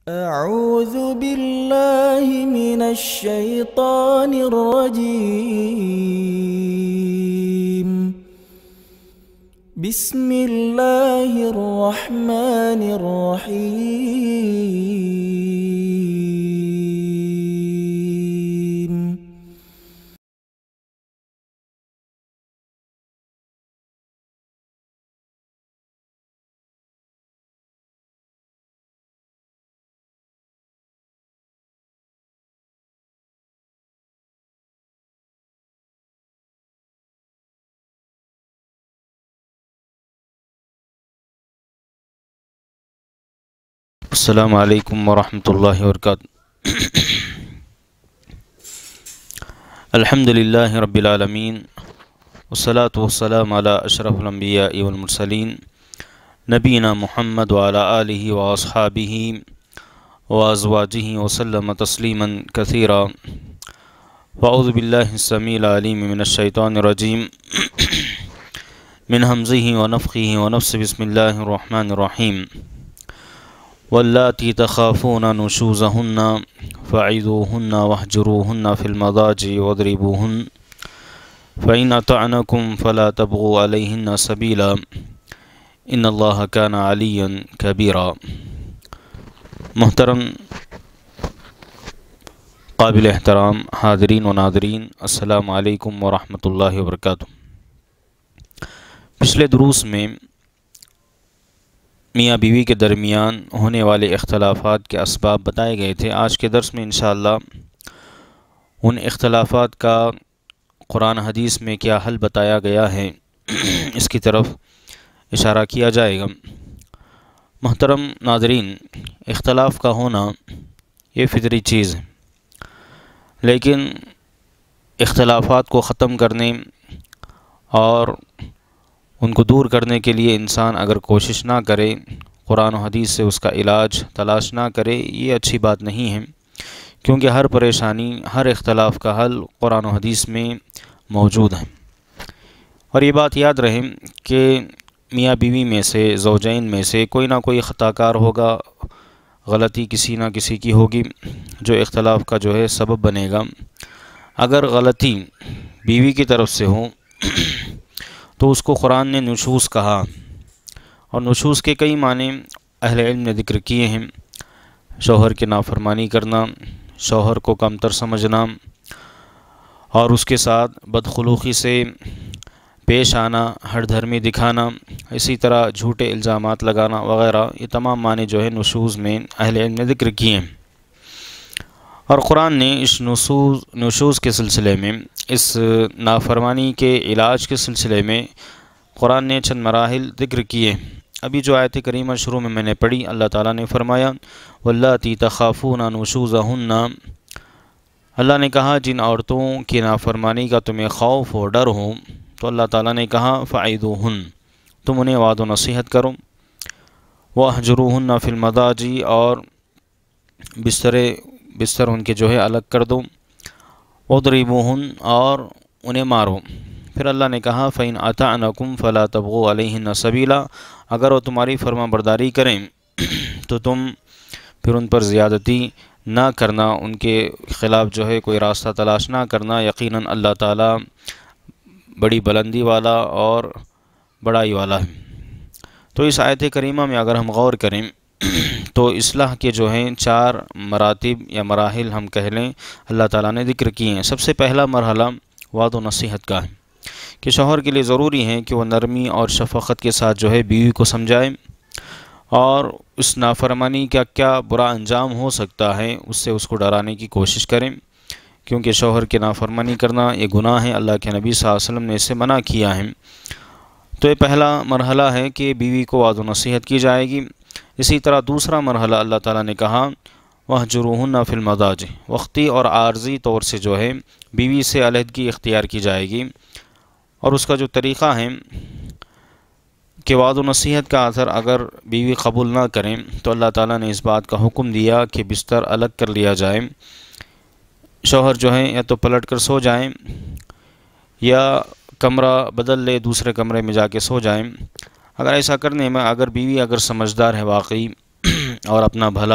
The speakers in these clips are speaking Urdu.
أعوذ بالله من الشيطان الرجيم. بسم الله الرحمن الرحيم. السلام علیکم ورحمۃ اللہ وبرکاتہ۔ الحمد للہ رب العالمین والصلاة والسلام علی اشرف الانبیاء والمرسلین نبینا محمد وعلی آلہ واصحابہ وازواجہ وسلم تسلیما کثیرا۔ واعوذ باللہ السمیع العلیم من الشیطان الرجیم من ہمزہ ونفخہ ونفثہ۔ بسم اللہ الرحمن الرحیم۔ واللاتی تخافون نشوزہن فعظوہن واہجروہن فی المضاجع واضربوہن فإن أطعنکم فلا تبغوا علیہن سبیلا ان اللہ کان علیا کبیرا۔ محترم قابل احترام حاضرین و ناظرین، السلام علیکم ورحمۃ اللہ وبرکاتہ۔ پچھلے دروس میں میاں بیوی کے درمیان ہونے والے اختلافات کے اسباب بتائے گئے تھے۔ آج کے درس میں انشاءاللہ ان اختلافات کا قرآن حدیث میں کیا حل بتایا گیا ہے اس کی طرف اشارہ کیا جائے گا۔ محترم ناظرین، اختلاف کا ہونا یہ فطری چیز ہے، لیکن اختلافات کو ختم کرنے اور ان کو دور کرنے کے لیے انسان اگر کوشش نہ کرے، قرآن و حدیث سے اس کا علاج تلاش نہ کرے، یہ اچھی بات نہیں ہے، کیونکہ ہر پریشانی، ہر اختلاف کا حل قرآن و حدیث میں موجود ہے۔ اور یہ بات یاد رہے کہ میاں بیوی میں سے، زوجین میں سے کوئی نہ کوئی خطا کار ہوگا، غلطی کسی نہ کسی کی ہوگی جو اختلاف کا جو ہے سبب بنے گا۔ اگر غلطی بیوی کی طرف سے ہو تو اس کو قرآن نے نشوز کہا، اور نشوز کے کئی معنی اہل علم نے ذکر کیے ہیں۔ شوہر کی نافرمانی کرنا، شوہر کو کمتر سمجھنا، اور اس کے ساتھ بدخلوقی سے پیش آنا، ہٹ دھرمی دکھانا، اسی طرح جھوٹے الزامات لگانا وغیرہ، یہ تمام معنی جو ہے نشوز میں اہل علم نے ذکر کیے ہیں۔ اور قرآن نے اس نشوز کے سلسلے میں، اس نافرمانی کے علاج کے سلسلے میں قرآن نے چند مراحل ذکر کیے۔ ابھی جو آیت کریمہ شروع میں نے پڑھی، اللہ تعالیٰ نے فرمایا واللاتی تخافون نشوزہن، اللہ نے کہا جن عورتوں کی نافرمانی کا تمہیں خوف ہو، ڈر ہو، تو اللہ تعالیٰ نے کہا فعظوہن، تم انہیں وعظ و نصیحت کرو، واہجروہن فی المضاجع، اور بستر ان کے جو ہے الگ کر دو، واضربوہن، اور انہیں مارو۔ پھر اللہ نے کہا فإن أطعنکم فلا تبغوا علیہن سبیلا، اگر وہ تمہاری فرما برداری کریں تو تم پھر ان پر زیادتی نہ کرنا، ان کے خلاف جو ہے کوئی راستہ تلاش نہ کرنا، یقیناً اللہ تعالیٰ بڑی بلندی والا اور بڑائی والا ہے۔ تو اس آیت کریمہ میں اگر ہم غور کریں تو اصلاح کے جو ہیں 4 مراتب یا مراحل ہم کہہ لیں اللہ تعالیٰ نے ذکر کیے ہیں۔ سب سے پہلا مرحلہ وعظ و نصیحت کا ہے کہ شوہر کے لیے ضروری ہے کہ وہ نرمی اور شفقت کے ساتھ جو ہے بیوی کو سمجھائے، اور اس نافرمانی کا کیا برا انجام ہو سکتا ہے اس سے اس کو ڈرانے کی کوشش کریں، کیونکہ شوہر کی نافرمانی کرنا یہ گناہ ہے، اللہ کے نبی صلی اللہ علیہ وسلم نے اسے منع کیا ہے۔ تو یہ پہلا مرحلہ ہے کہ بیوی کو وعظ و نصیحت کی جائے گی۔ اسی طرح دوسرا مرحلہ اللہ تعالیٰ نے کہا واہجروہن فی المضاجع، وقتی اور عارضی طور سے جو ہے بیوی سے علیحدگی اختیار کی جائے گی، اور اس کا جو طریقہ ہے کہ وعظ و نصیحت کا اثر اگر بیوی قبول نہ کریں تو اللہ تعالیٰ نے اس بات کا حکم دیا کہ بستر الگ کر لیا جائے، شوہر جو ہیں یا تو پلٹ کر سو جائیں یا کمرہ بدل لے، دوسرے کمرے میں جا کے سو جائیں۔ اگر ایسا کرنے میں اگر بیوی سمجھدار ہے واقعی اور اپنا بھلا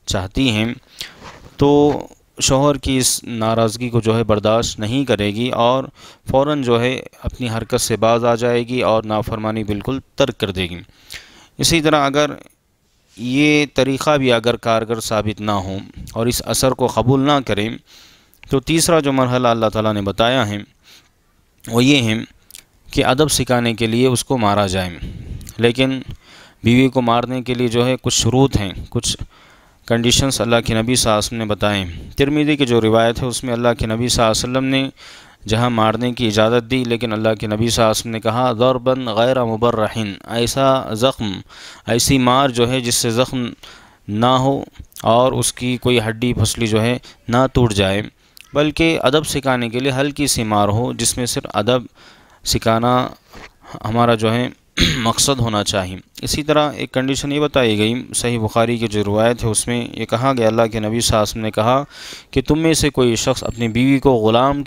چاہتی ہیں تو شوہر کی اس ناراضگی کو جو ہے برداشت نہیں کرے گی اور فوراً جو ہے اپنی حرکت سے باز آ جائے گی اور نافرمانی بالکل ترک کر دے گی۔ اسی طرح اگر یہ طریقہ بھی اگر کارگر ثابت نہ ہو اور اس اثر کو قبول نہ کریں تو تیسرا جو مرحلہ اللہ تعالیٰ نے بتایا ہے وہ یہ ہے کہ ادب سکھانے کے لیے اس کو مارا جائے۔ لیکن بیوی کو مارنے کے لیے جو ہے کچھ شروط ہیں، کچھ کنڈیشنز اللہ کے نبی صلی اللہ علیہ وسلم نے بتائیں۔ ترمذی کی جو روایت ہے اس میں اللہ کے نبی صلی اللہ علیہ وسلم نے جہاں مارنے کی اجازت دی، لیکن اللہ کے نبی صلی اللہ علیہ وسلم نے کہا ضرباً غیر مبرحن، ایسا زخم، ایسی مار جو ہے جس سے زخم نہ ہو اور اس کی کوئی ہڈی پھسلی جو ہے نہ ٹوٹ جائے، بلکہ ادب سکھانے کے لیے ہلکی سی مار ہو جس میں صرف ادب سکھانا ہمارا جو ہے مقصد ہونا چاہیے۔ اسی طرح ایک کنڈیشن یہ بتائی گئی، صحیح بخاری کی جو روایت ہے اس میں یہ کہا گیا اللہ کے نبی صلی اللہ علیہ وسلم نے کہا کہ تم میں سے کوئی شخص اپنی بیوی کو غلام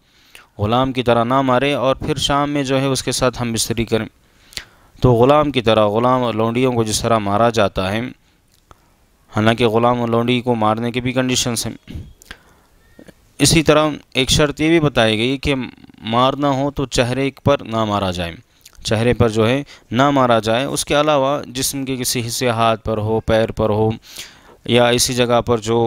کی طرح نہ مارے اور پھر شام میں جو ہے اس کے ساتھ ہم بستری کریں۔ تو غلام کی طرح، غلام اور لونڈیوں کو جس طرح مارا جاتا ہے، حالانکہ غلام اور لونڈی کو مارنے کے بھی کنڈیشنز ہیں، اسی طرح ایک شرط یہ بھی بتائی گئی کہ مارنا ہو تو چہرے پر نہ مارا جائے، چہرے پر جو ہے نہ مارا جائے، اس کے علاوہ جسم کے کسی حصے، ہاتھ پر ہو، پیر پر ہو یا ایسی جگہ پر جو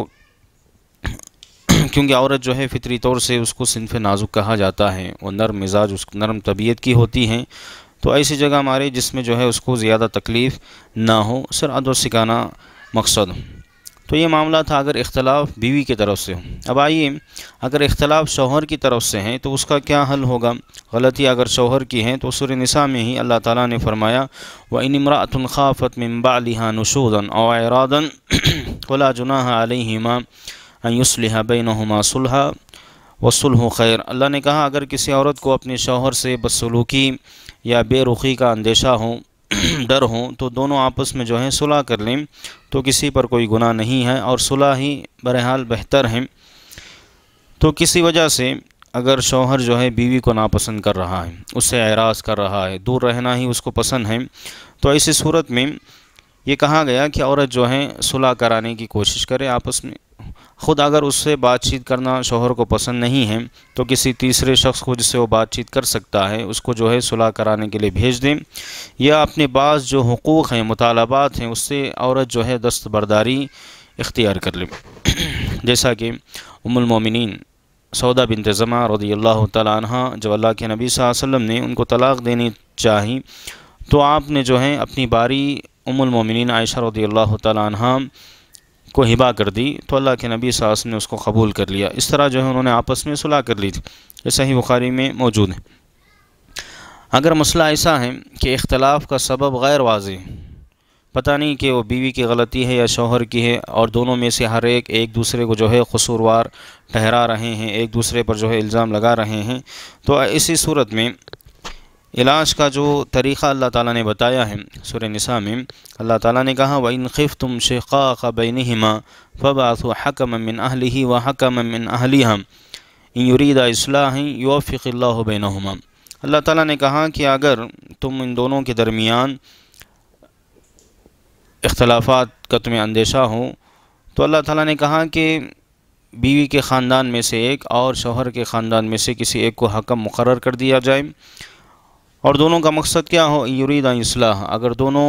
کیونکہ عورت جو ہے فطری طور سے اس کو صنف نازک کہا جاتا ہے، وہ نرم مزاج، اس نرم طبیعت کی ہوتی ہیں، تو ایسی جگہ مارے جس میں جو ہے اس کو زیادہ تکلیف نہ ہو، صرف ادب سکھانا مقصد۔ تو یہ معاملہ تھا اگر اختلاف بیوی کی طرف سے ہو۔ اب آئیے اگر اختلاف شوہر کی طرف سے ہیں تو اس کا کیا حل ہوگا؟ غلطی اگر شوہر کی ہیں تو سورہ نساء میں ہی اللہ تعالیٰ نے فرمایا وَإِنِ امْرَأَةٌ خَافَتْ مِن بَعْلِهَا نُشُوزًا أَوْ إِعْرَاضًا فَلَا جُنَاحَ عَلَيْهِمَا أَن يُصْلِحَ بَيْنَهُمَا صُلْحًا وَالصُّلْحُ خَيْرٌ۔ اللہ نے کہا اگر کسی عورت کو اپنے شوہر سے بدسلوکی یا بے رخی کا اندیشہ ہو، ڈر ہو، تو دونوں آپس میں جو ہے صلح کر لیں تو کسی پر کوئی گناہ نہیں ہے، اور صلح ہی بہرحال بہتر ہے۔ تو کسی وجہ سے اگر شوہر جو ہے بیوی کو ناپسند کر رہا ہے، اس سے اعراض کر رہا ہے، دور رہنا ہی اس کو پسند ہے، تو ایسی صورت میں یہ کہا گیا کہ عورت جو ہے صلح کرانے کی کوشش کرے آپس میں۔ خود اگر اس سے بات چیت کرنا شوہر کو پسند نہیں ہے تو کسی تیسرے شخص کو جس سے وہ بات چیت کر سکتا ہے اس کو جو ہے صلح کرانے کے لیے بھیج دیں، یا اپنے بعض جو حقوق ہیں، مطالبات ہیں، اس سے عورت جو ہے دستبرداری اختیار کر لے، جیسا کہ ام المومنین سودا بنت زمعہ رضی اللہ تعالیٰ عنہ جب اللہ کے نبی صلی اللہ علیہ وسلم نے ان کو طلاق دینی چاہی تو آپ نے جو ہے اپنی باری ام المومنین عائشہ رضی اللہ تعالیٰ عنہ کو ہبا کر دی، تو اللہ کے نبی صلی اللہ علیہ وسلم نے اس کو قبول کر لیا۔ اس طرح جو ہے انہوں نے آپس میں صلح کر لی تھی، یہ صحیح بخاری میں موجود ہے۔ اگر مسئلہ ایسا ہے کہ اختلاف کا سبب غیر واضح، پتہ نہیں کہ وہ بیوی کی غلطی ہے یا شوہر کی ہے، اور دونوں میں سے ہر ایک دوسرے کو جو ہے قصوروار ٹھہرا رہے ہیں، ایک دوسرے پر جو ہے الزام لگا رہے ہیں، تو اسی صورت میں علاج کا جو طریقہ اللہ تعالیٰ نے بتایا ہے سورہ نساء میں، اللہ تعالیٰ نے کہا وَإِنْ خِفْتُمْ شِقَاقَ بَيْنِهِمَا فَبَعَثُوا حَكَمًا مِّنْ أَهْلِهِ وَحَكَمًا مِّنْ أَهْلِهَا إِنْ يُرِيدَ إِصْلَاحًا يُوَفِّقِ اللَّهُ بَيْنَهُمَا۔ اللہ تعالیٰ نے کہا کہ اگر تم ان دونوں کے درمیان اختلافات کا تمہیں اندیشہ ہو تو اللہ تعالیٰ نے کہا کہ بیوی کے خاندان میں سے ایک اور شوہر کے خاندان میں سے کسی ایک کو حکم مقرر کر دیا جائے، اور دونوں کا مقصد کیا ہو، یرید اصلاح، اگر دونوں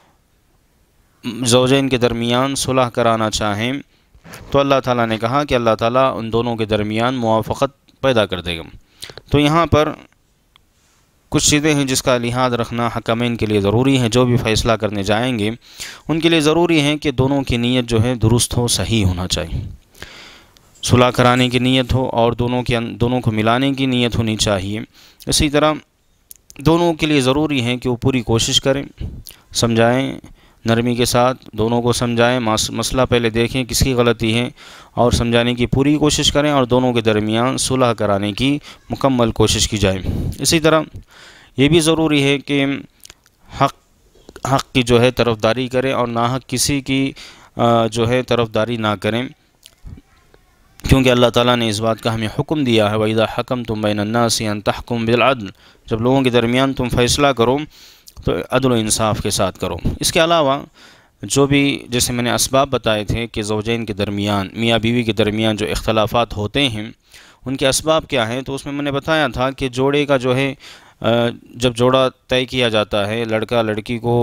زوجین کے درمیان صلح کرانا چاہیں تو اللہ تعالیٰ نے کہا کہ اللہ تعالیٰ ان دونوں کے درمیان موافقت پیدا کر دے گا۔ تو یہاں پر کچھ چیزیں ہیں جس کا لحاظ رکھنا حکمین کے لیے ضروری ہے، جو بھی فیصلہ کرنے جائیں گے ان کے لیے ضروری ہے کہ دونوں کی نیت جو ہے درست ہو، صحیح ہونا چاہیے، صلح کرانے کی نیت ہو اور دونوں کو ملانے کی نیت ہونی چاہیے۔ اسی طرح دونوں کے لیے ضروری ہے کہ وہ پوری کوشش کریں، سمجھائیں، نرمی کے ساتھ دونوں کو سمجھائیں، مسئلہ پہلے دیکھیں کس کی غلطی ہے اور سمجھانے کی پوری کوشش کریں، اور دونوں کے درمیان صلح کرانے کی مکمل کوشش کی جائے۔ اسی طرح یہ بھی ضروری ہے کہ حق کی جو ہے طرفداری کریں اور ناحق کسی کی جو ہے طرفداری نہ کریں، کیونکہ اللہ تعالیٰ نے اس بات کا ہمیں حکم دیا ہے وَإِذَا حَكَمْتُم بَيْنَ النَّاسِ أَن تَحْكُمُوا بِالْعَدْلِ، جب لوگوں کے درمیان تم فیصلہ کرو تو عدل و انصاف کے ساتھ کرو۔ اس کے علاوہ جو بھی جیسے میں نے اسباب بتائے تھے کہ زوجین کے درمیان، میاں بیوی کے درمیان جو اختلافات ہوتے ہیں ان کے اسباب کیا ہیں، تو اس میں نے بتایا تھا کہ جوڑے کا جو ہے جب جوڑا طے کیا جاتا ہے، لڑکا لڑکی کو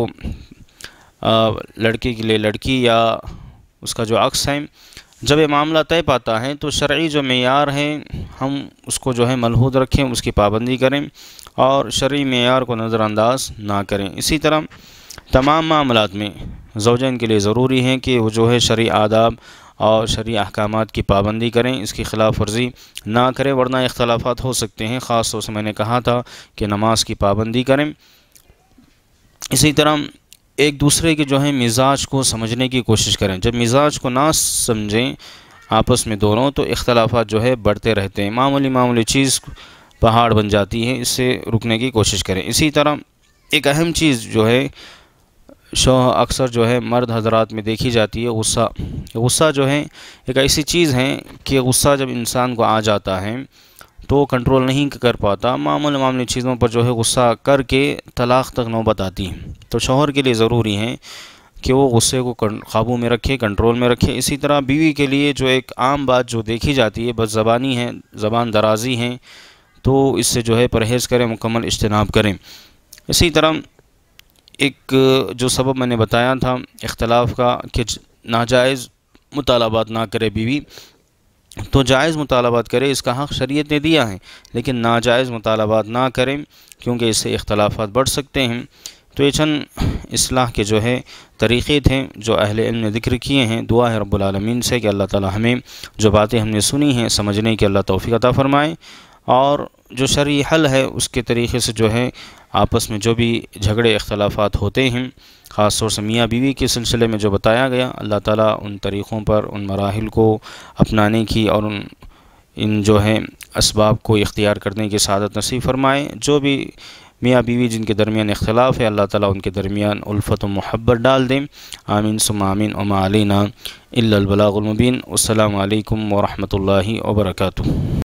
لڑکے کے لیے لڑکی یا اس کا جو عکس ہے، جب یہ معاملہ طے پاتا ہے تو شرعی جو معیار ہیں ہم اس کو جو ہے ملحوظ رکھیں، اس کی پابندی کریں اور شرعی معیار کو نظر انداز نہ کریں۔ اسی طرح تمام معاملات میں زوجین کے لیے ضروری ہے کہ وہ جو ہے شرعی آداب اور شرعی احکامات کی پابندی کریں، اس کی خلاف ورزی نہ کریں، ورنہ اختلافات ہو سکتے ہیں۔ خاص طور سے میں نے کہا تھا کہ نماز کی پابندی کریں۔ اسی طرح ایک دوسرے کے جو ہے مزاج کو سمجھنے کی کوشش کریں۔ جب مزاج کو نہ سمجھیں آپس میں دونوں تو اختلافات جو ہے بڑھتے رہتے ہیں، معمولی چیز پہاڑ بن جاتی ہے، اس سے رکنے کی کوشش کریں۔ اسی طرح ایک اہم چیز جو ہے اکثر جو ہے مرد حضرات میں دیکھی جاتی ہے، غصہ جو ہے ایک ایسی چیز ہے کہ غصہ جب انسان کو آ جاتا ہے تو کنٹرول نہیں کر پاتا، معمولی چیزوں پر جو ہے غصہ کر کے طلاق تک نوبت آتی ہے۔ تو شوہر کے لیے ضروری ہے کہ وہ غصے کو قابو میں رکھے، کنٹرول میں رکھے۔ اسی طرح بیوی کے لیے جو ایک عام بات جو دیکھی جاتی ہے بد زبانی ہے، زبان درازی ہے، تو اس سے جو ہے پرہیز کریں، مکمل اجتناب کریں۔ اسی طرح ایک جو سبب میں نے بتایا تھا اختلاف کا کہ ناجائز مطالبات نہ کرے بیوی، تو جائز مطالبات کرے، اس کا حق شریعت نے دیا ہے، لیکن ناجائز مطالبات نہ کریں کیونکہ اس سے اختلافات بڑھ سکتے ہیں۔ تو یہ چند اصلاح کے جو ہے طریقے تھے جو اہل علم نے ذکر کیے ہیں۔ دعا ہے رب العالمین سے کہ اللہ تعالی ہمیں جو باتیں ہم نے سنی ہیں سمجھنے کی اللہ توفیق عطا فرمائے، اور جو شرعی حل ہے اس کے طریقے سے جو ہے آپس میں جو بھی جھگڑے اختلافات ہوتے ہیں، خاص طور سے میاں بیوی کے سلسلے میں جو بتایا گیا، اللہ تعالیٰ ان طریقوں پر، ان مراحل کو اپنانے کی اور ان جو ہے اسباب کو اختیار کرنے کی سعادت نصیب فرمائے۔ جو بھی میاں بیوی جن کے درمیان اختلاف ہے، اللہ تعالیٰ ان کے درمیان الفت و محبت ڈال دیں۔ آمین ثم آمین، وما علینا الا البلاغ المبین۔ السلام علیکم ورحمۃ اللہ وبرکاتہ۔